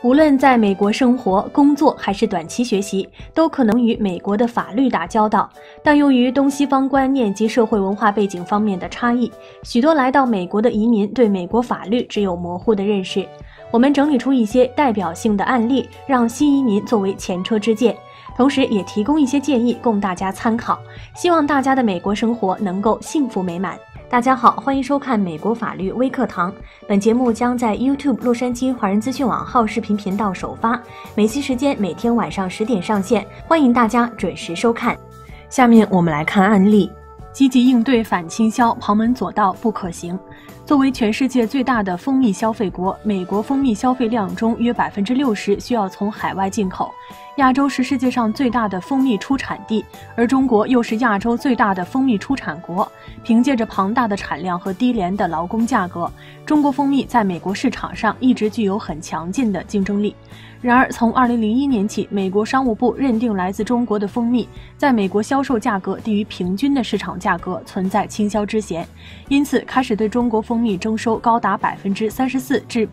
无论在美国生活、工作还是短期学习，都可能与美国的法律打交道。但由于东西方观念及社会文化背景方面的差异，许多来到美国的移民对美国法律只有模糊的认识。我们整理出一些代表性的案例，让新移民作为前车之鉴，同时也提供一些建议供大家参考。希望大家的美国生活能够幸福美满。大家好，欢迎收看美国法律微课堂。本节目将在 YouTube 洛杉矶华人资讯网号视频频道首发，美西时间每天晚上10点上线，欢迎大家准时收看。下面我们来看案例：积极应对反倾销，旁门左道不可行。作为全世界最大的蜂蜜消费国，美国蜂蜜消费量中约60%需要从海外进口。亚洲是世界上最大的蜂蜜出产地，而中国又是亚洲最大的蜂蜜出产国。凭借着庞大的产量和低廉的劳工价格，中国蜂蜜在美国市场上一直具有很强劲的竞争力。然而，从2001年起，美国商务部认定来自中国的蜂蜜在美国销售价格低于平均的市场价格，存在倾销之嫌，因此开始对中国蜂蜜征收高达34%至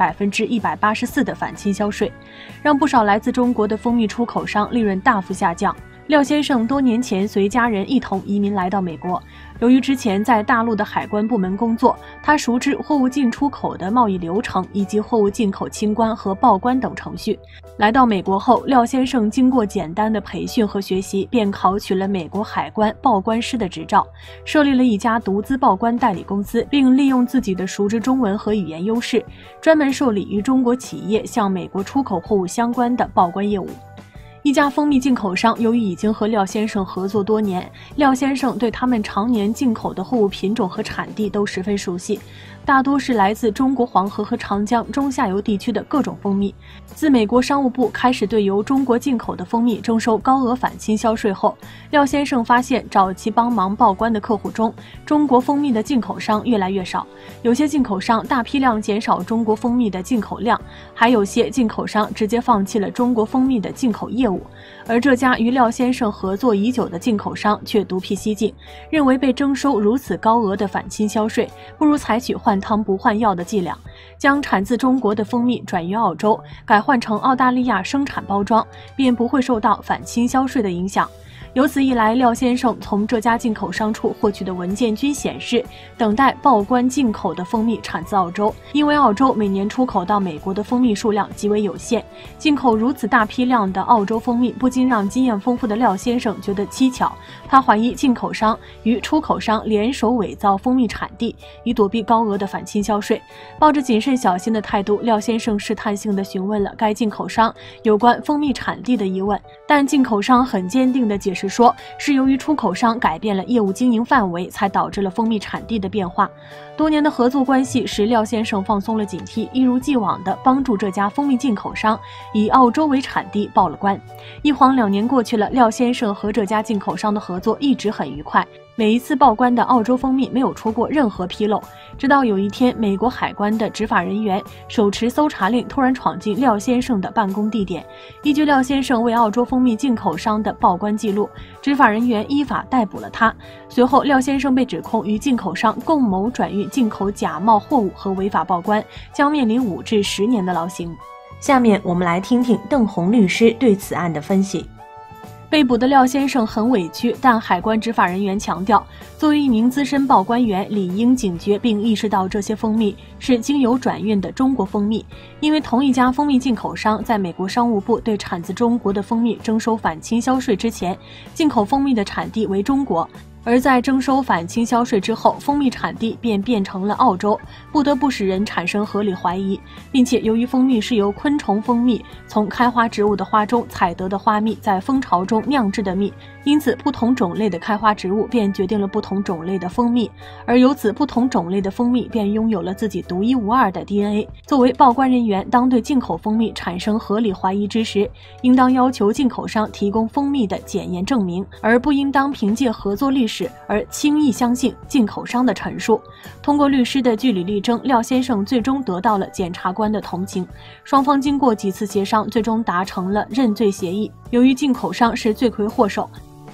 184%的反倾销税，让不少来自中国的蜂蜜出口商利润大幅下降。廖先生多年前随家人一同移民来到美国，由于之前在大陆的海关部门工作，他熟知货物进出口的贸易流程以及货物进口清关和报关等程序。来到美国后，廖先生经过简单的培训和学习，便考取了美国海关报关师的执照，设立了一家独资报关代理公司，并利用自己的熟知中文和语言优势，专门受理与中国企业向美国出口货物相关的报关业务。一家蜂蜜进口商由于已经和廖先生合作多年，廖先生对他们常年进口的货物品种和产地都十分熟悉，大多是来自中国黄河和长江中下游地区的各种蜂蜜。自美国商务部开始对由中国进口的蜂蜜征收高额反倾销税后，廖先生发现找其帮忙报关的客户中，中国蜂蜜的进口商越来越少，有些进口商大批量减少中国蜂蜜的进口量，还有些进口商直接放弃了中国蜂蜜的进口业务。而这家与廖先生合作已久的进口商却独辟蹊径，认为被征收如此高额的反倾销税，不如采取换汤不换药的伎俩，将产自中国的蜂蜜转运澳洲，改换成澳大利亚生产包装，便不会受到反倾销税的影响。由此一来，廖先生从这家进口商处获取的文件均显示，等待报关进口的蜂蜜产自澳洲。因为澳洲每年出口到美国的蜂蜜数量极为有限，进口如此大批量的澳洲蜂蜜不禁让经验丰富的廖先生觉得蹊跷。他怀疑进口商与出口商联手伪造蜂蜜产地，以躲避高额的反倾销税。抱着谨慎小心的态度，廖先生试探性地询问了该进口商有关蜂蜜产地的疑问，但进口商很坚定地解释说，是由于出口商改变了业务经营范围，才导致了蜂蜜产地的变化。多年的合作关系使廖先生放松了警惕，一如既往地帮助这家蜂蜜进口商以澳洲为产地报了关。一晃2年过去了，廖先生和这家进口商的合作一直很愉快，每一次报关的澳洲蜂蜜没有出过任何纰漏。直到有一天，美国海关的执法人员手持搜查令突然闯进廖先生的办公地点，依据廖先生为澳洲蜂蜜进口商的报关记录，执法人员依法逮捕了他。随后，廖先生被指控与进口商共谋转运进口假冒货物和违法报关，将面临5至10年的劳刑。下面我们来听听邓红律师对此案的分析。被捕的廖先生很委屈，但海关执法人员强调，作为一名资深报关员，理应警觉并意识到这些蜂蜜是经由转运的中国蜂蜜，因为同一家蜂蜜进口商在美国商务部对产自中国的蜂蜜征收反倾销税之前，进口蜂蜜的产地为中国。而在征收反倾销税之后，蜂蜜产地便变成了澳洲，不得不使人产生合理怀疑。并且由于蜂蜜是由昆虫蜂蜜从开花植物的花中采得的花蜜在蜂巢中酿制的蜜，因此不同种类的开花植物便决定了不同种类的蜂蜜，而由此不同种类的蜂蜜便拥有了自己独一无二的 DNA。 作为报关人员，当对进口蜂蜜产生合理怀疑之时，应当要求进口商提供蜂蜜的检验证明，而不应当凭借合作历史而轻易相信进口商的陈述。通过律师的据理力争，廖先生最终得到了检察官的同情，双方经过几次协商，最终达成了认罪协议。由于进口商是罪魁祸首，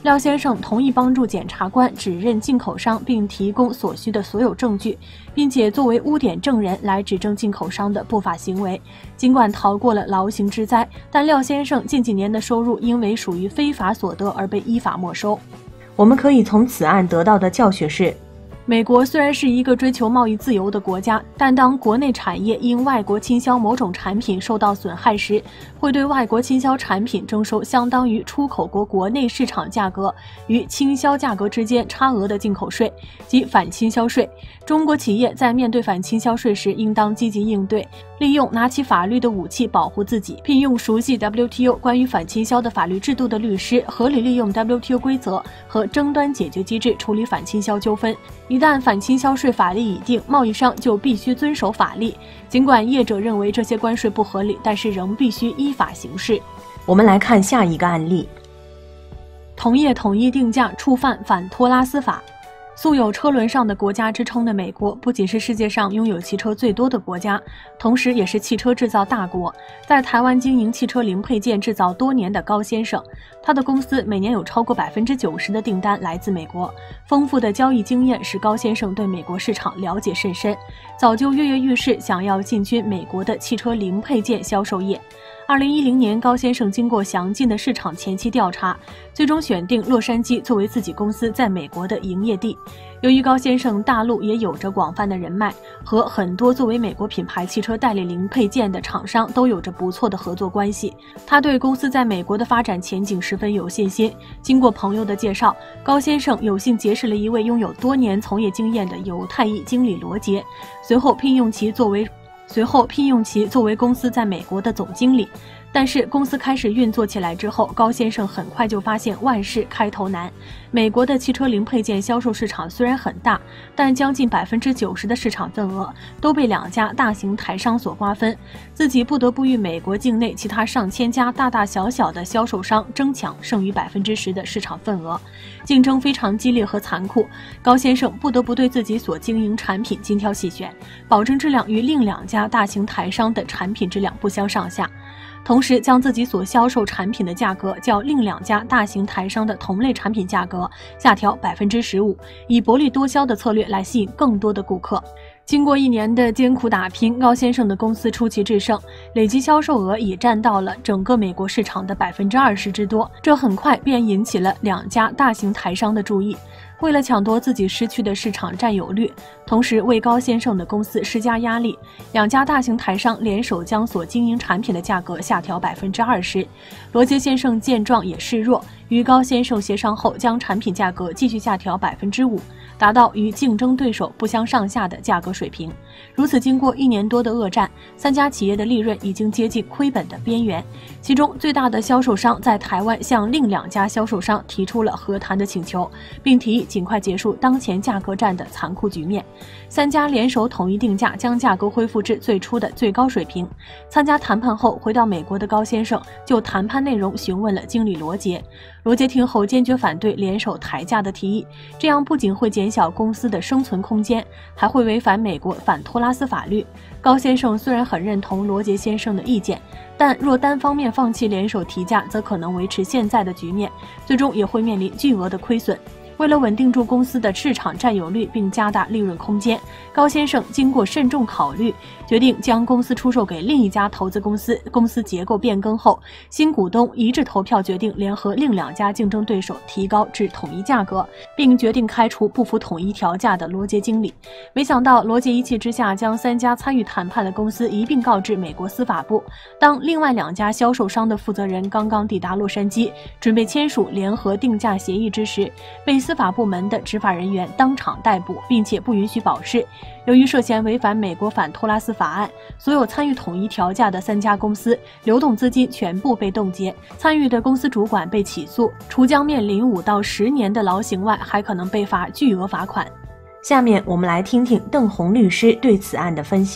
廖先生同意帮助检察官指认进口商，并提供所需的所有证据，并且作为污点证人来指证进口商的不法行为。尽管逃过了劳刑之灾，但廖先生近几年的收入因为属于非法所得而被依法没收。 我们可以从此案得到的教训是， 美国虽然是一个追求贸易自由的国家，但当国内产业因外国倾销某种产品受到损害时，会对外国倾销产品征收相当于出口国国内市场价格与倾销价格之间差额的进口税，即反倾销税。中国企业在面对反倾销税时，应当积极应对，利用拿起法律的武器保护自己，聘用熟悉 WTO 关于反倾销的法律制度的律师，合理利用 WTO 规则和争端解决机制处理反倾销纠纷。一旦反倾销税法律已定，贸易商就必须遵守法律。尽管业者认为这些关税不合理，但是仍必须依法行事。 我们来看下一个案例。 同业统一定价触犯反托拉斯法。素有车轮上的国家之称的美国，不仅是世界上拥有汽车最多的国家，同时也是汽车制造大国。在台湾经营汽车零配件制造多年的高先生，他的公司每年有超过90%的订单来自美国。丰富的交易经验使高先生对美国市场了解甚深，早就跃跃欲试，想要进军美国的汽车零配件销售业。2010年，高先生经过详尽的市场前期调查，最终选定洛杉矶作为自己公司在美国的营业地。由于高先生大陆也有着广泛的人脉，和很多作为美国品牌汽车代理零配件的厂商都有着不错的合作关系，他对公司在美国的发展前景十分有信心。经过朋友的介绍，高先生有幸结识了一位拥有多年从业经验的犹太裔经理罗杰，随后聘用其作为公司在美国的总经理。但是公司开始运作起来之后，高先生很快就发现万事开头难。美国的汽车零配件销售市场虽然很大，但将近90%的市场份额都被2家大型台商所瓜分，自己不得不与美国境内其他上千家大大小小的销售商争抢剩余10%的市场份额，竞争非常激烈和残酷。高先生不得不对自己所经营产品精挑细选，保证质量与另2家大型台商的产品质量不相上下，同时将自己所销售产品的价格较另2家大型台商的同类产品价格下调15%，以薄利多销的策略来吸引更多的顾客。经过1年的艰苦打拼，高先生的公司出奇制胜，累计销售额已占到了整个美国市场的20%之多，这很快便引起了2家大型台商的注意。为了抢夺自己失去的市场占有率，同时为高先生的公司施加压力，2家大型台商联手将所经营产品的价格下调20%。罗杰先生见状也示弱，与高先生协商后，将产品价格继续下调5%，达到与竞争对手不相上下的价格水平。如此，经过1年多的恶战，3家企业的利润已经接近亏本的边缘。其中最大的销售商在台湾向另2家销售商提出了和谈的请求，并提议尽快结束当前价格战的残酷局面。3家联手统一定价，将价格恢复至最初的最高水平。参加谈判后回到美国的高先生就谈判内容询问了经理罗杰。罗杰听后坚决反对联手抬价的提议，这样不仅会减小公司的生存空间，还会违反美国反托拉斯法律。高先生虽然很认同罗杰先生的意见，但若单方面放弃联手提价，则可能维持现在的局面，最终也会面临巨额的亏损。为了稳定住公司的市场占有率并加大利润空间，高先生经过慎重考虑，决定将公司出售给另一家投资公司。公司结构变更后，新股东一致投票决定联合另2家竞争对手提高至统一价格，并决定开除不服统一调价的罗杰经理。没想到罗杰一气之下将3家参与谈判的公司一并告知美国司法部。当另外2家销售商的负责人刚刚抵达洛杉矶，准备签署联合定价协议之时，被司法部门的执法人员当场逮捕，并且不允许保释。由于涉嫌违反美国反托拉斯法案，所有参与统一调价的3家公司流动资金全部被冻结，参与的公司主管被起诉，除将面临5到10年的劳刑外，还可能被罚巨额罚款。 下面我们来听听邓红律师对此案的分析。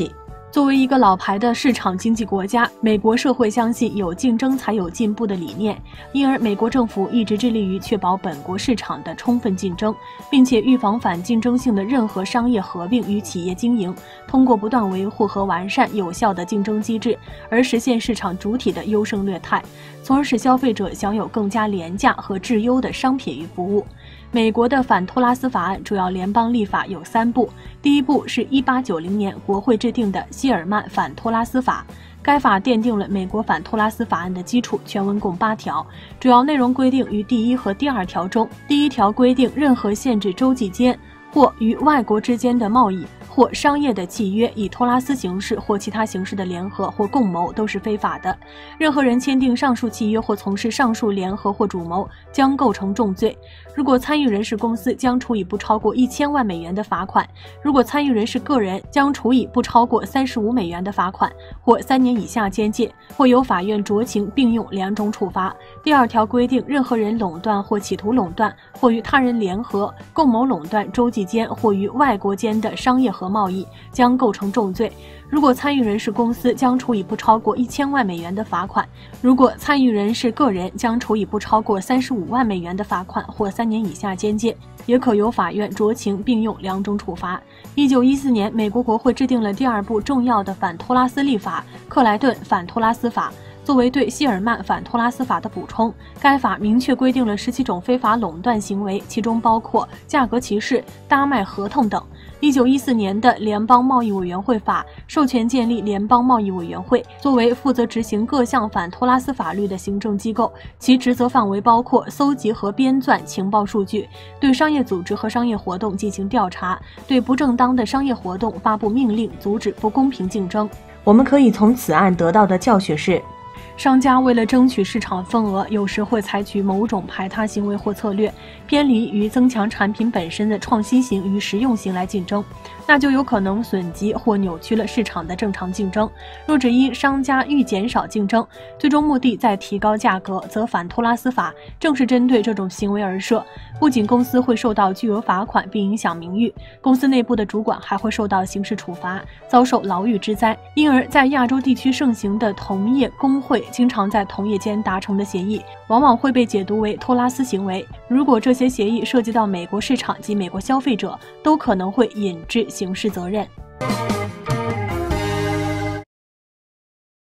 作为一个老牌的市场经济国家，美国社会相信有竞争才有进步的理念，因而美国政府一直致力于确保本国市场的充分竞争，并且预防反竞争性的任何商业合并与企业经营，通过不断维护和完善有效的竞争机制，而实现市场主体的优胜劣汰，从而使消费者享有更加廉价和质优的商品与服务。美国的反托拉斯法案主要联邦立法有3部，第一部是1890年国会制定的希尔曼反托拉斯法，该法奠定了美国反托拉斯法案的基础，全文共8条，主要内容规定于第1和第2条中。第1条规定，任何限制州际间或与外国之间的贸易或商业的契约以托拉斯形式或其他形式的联合或共谋都是非法的。任何人签订上述契约或从事上述联合或主谋将构成重罪。如果参与人是公司，将处以不超过1000万美元的罚款；如果参与人是个人，将处以不超过35美元的罚款或3年以下监禁，或由法院酌情并用2种处罚。第2条规定，任何人垄断或企图垄断，或与他人联合共谋垄断州际间或与外国间的商业和贸易，将构成重罪。如果参与人是公司，将处以不超过1000万美元的罚款；如果参与人是个人，将处以不超过35万美元的罚款或3年以下监禁，也可由法院酌情并用2种处罚。1914年，美国国会制定了第2部重要的反托拉斯立法——克莱顿反托拉斯法。作为对希尔曼反托拉斯法的补充，该法明确规定了17种非法垄断行为，其中包括价格歧视、搭卖合同等。1914年的联邦贸易委员会法授权建立联邦贸易委员会，作为负责执行各项反托拉斯法律的行政机构，其职责范围包括搜集和编纂情报数据，对商业组织和商业活动进行调查，对不正当的商业活动发布命令，阻止不公平竞争。 我们可以从此案得到的教训是， 商家为了争取市场份额，有时会采取某种排他行为或策略，偏离于增强产品本身的创新性与实用性来竞争，那就有可能损及或扭曲了市场的正常竞争。若只因商家欲减少竞争，最终目的在提高价格，则反托拉斯法正是针对这种行为而设。不仅公司会受到巨额罚款并影响名誉，公司内部的主管还会受到刑事处罚，遭受牢狱之灾。因而在亚洲地区盛行的同业工会经常在同业间达成的协议，往往会被解读为托拉斯行为。如果这些协议涉及到美国市场及美国消费者，都可能会引致刑事责任。